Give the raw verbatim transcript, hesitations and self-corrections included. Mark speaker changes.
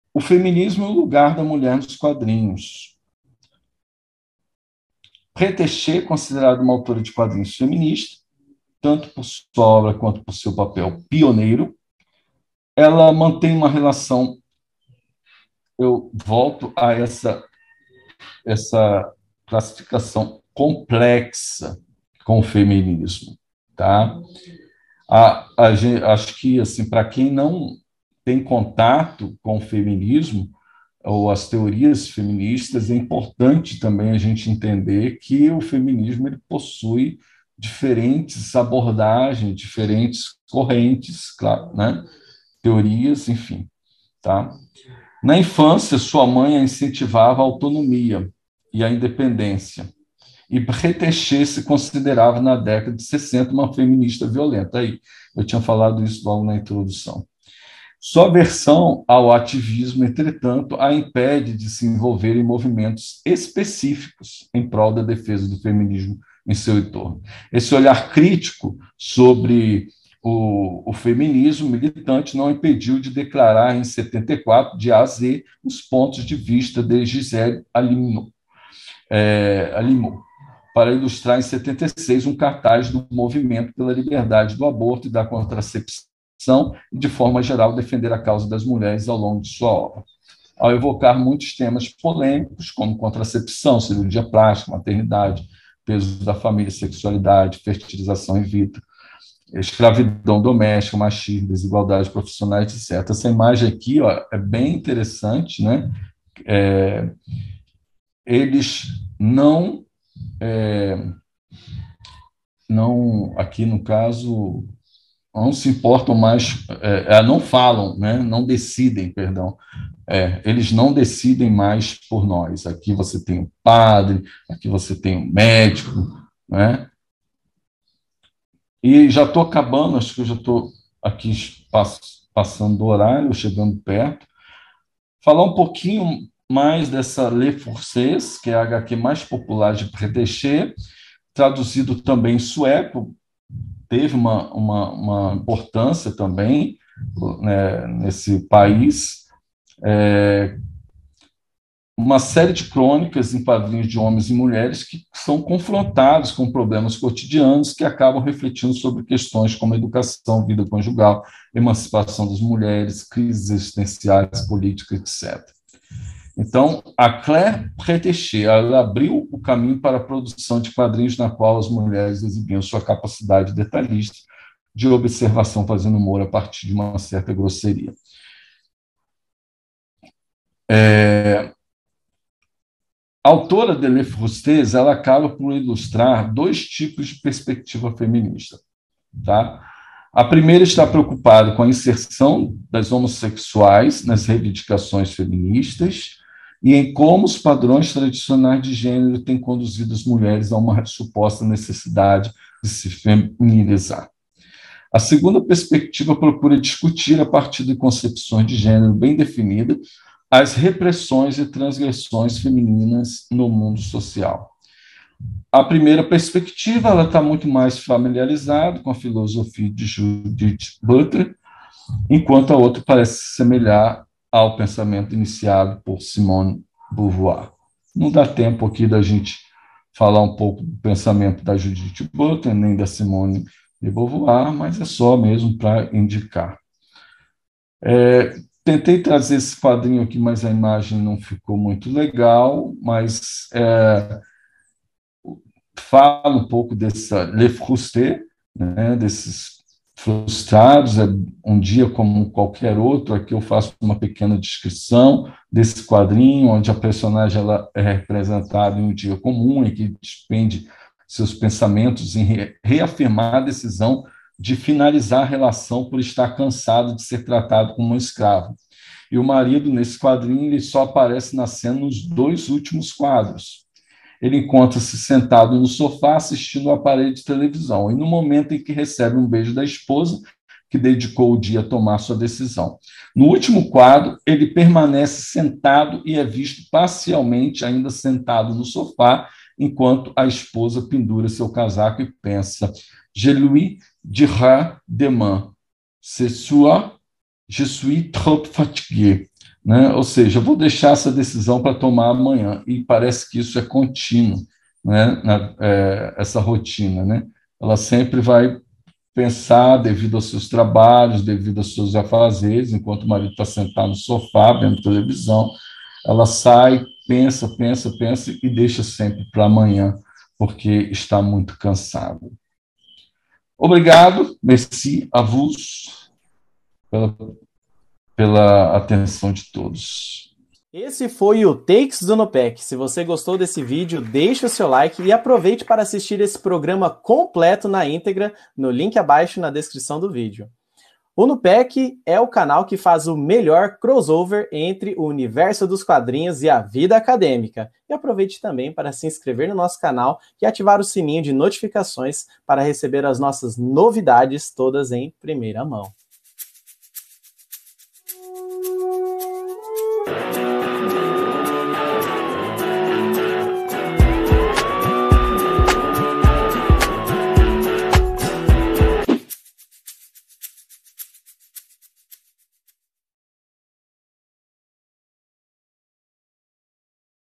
Speaker 1: O feminismo e o lugar da mulher nos quadrinhos. Bretéché é considerada uma autora de quadrinhos feminista, tanto por sua obra quanto por seu papel pioneiro. Ela mantém uma relação, eu volto a essa, essa classificação complexa com o feminismo, tá? A, a, acho que, assim, para quem não tem contato com o feminismo ou as teorias feministas, é importante também a gente entender que o feminismo ele possui diferentes abordagens, diferentes correntes, claro, né? Teorias, enfim, tá? Na infância, sua mãe a incentivava a autonomia e a independência. E Bretéché se considerava, na década de sessenta, uma feminista violenta. Aí, eu tinha falado isso logo na introdução. Sua aversão ao ativismo, entretanto, a impede de se envolver em movimentos específicos em prol da defesa do feminismo em seu entorno. Esse olhar crítico sobre o, o feminismo militante não impediu de declarar em setenta e quatro, de A a Z, os pontos de vista de Gisèle Halimi, é, Halimi, para ilustrar em setenta e seis um cartaz do movimento pela liberdade do aborto e da contracepção e, de forma geral, defender a causa das mulheres ao longo de sua obra. Ao evocar muitos temas polêmicos, como contracepção, cirurgia plástica, maternidade, peso da família, sexualidade, fertilização in vitro, escravidão doméstica, machismo, desigualdade profissional, etcétera. Essa imagem aqui, ó, é bem interessante, né? É, eles não é, não, aqui no caso, não se importam mais, é, não falam, né? Não decidem, perdão. É, eles não decidem mais por nós. Aqui você tem o padre, aqui você tem o médico, né? E já estou acabando, acho que eu já estou aqui passando do horário, chegando perto. Falar um pouquinho mais dessa Le Forçats, que é a agá quê mais popular de Bretéché, traduzido também em sueco, teve uma, uma, uma importância também, né, nesse país. É, uma série de crônicas em quadrinhos de homens e mulheres que são confrontados com problemas cotidianos que acabam refletindo sobre questões como educação, vida conjugal, emancipação das mulheres, crises existenciais, políticas, etcétera. Então, a Claire Bretéché, ela abriu o caminho para a produção de quadrinhos na qual as mulheres exibiam sua capacidade detalhista de observação, fazendo humor a partir de uma certa grosseria. É, a autora de Le Forçats, ela acaba por ilustrar dois tipos de perspectiva feminista. Tá? A primeira está preocupada com a inserção das homossexuais nas reivindicações feministas e em como os padrões tradicionais de gênero têm conduzido as mulheres a uma suposta necessidade de se feminilizar. A segunda perspectiva procura discutir, a partir de concepções de gênero bem definidas, as repressões e transgressões femininas no mundo social. A primeira perspectiva, ela está muito mais familiarizada com a filosofia de Judith Butler, enquanto a outra parece se semelhar ao pensamento iniciado por Simone de Beauvoir. Não dá tempo aqui da gente falar um pouco do pensamento da Judith Butler, nem da Simone de Beauvoir, mas é só mesmo para indicar. É, tentei trazer esse quadrinho aqui, mas a imagem não ficou muito legal, mas é, fala um pouco dessa Le Forçats, né, desses frustrados, é um dia como qualquer outro. Aqui eu faço uma pequena descrição desse quadrinho, onde a personagem ela é representada em um dia comum, em que despende seus pensamentos em reafirmar a decisão de finalizar a relação por estar cansado de ser tratado como um escravo. E o marido, nesse quadrinho, ele só aparece na cena nos dois últimos quadros. Ele encontra-se sentado no sofá assistindo ao aparelho de televisão, e no momento em que recebe um beijo da esposa, que dedicou o dia a tomar sua decisão. No último quadro, ele permanece sentado e é visto parcialmente ainda sentado no sofá, enquanto a esposa pendura seu casaco e pensa: Je lui dirai demain, ce soir, je suis trop fatigué. né? Ou seja, eu vou deixar essa decisão para tomar amanhã, e parece que isso é contínuo, né? Na, é, essa rotina, né? Ela sempre vai pensar devido aos seus trabalhos, devido aos seus afazeres, enquanto o marido está sentado no sofá, vendo televisão, ela sai, pensa, pensa, pensa e deixa sempre para amanhã, porque está muito cansada. Obrigado, merci a vous pela, pela atenção de todos.
Speaker 2: Esse foi o Takes do Nupec. Se você gostou desse vídeo, deixe o seu like e aproveite para assistir esse programa completo na íntegra no link abaixo na descrição do vídeo. O Nupec é o canal que faz o melhor crossover entre o universo dos quadrinhos e a vida acadêmica. E aproveite também para se inscrever no nosso canal e ativar o sininho de notificações para receber as nossas novidades todas em primeira mão.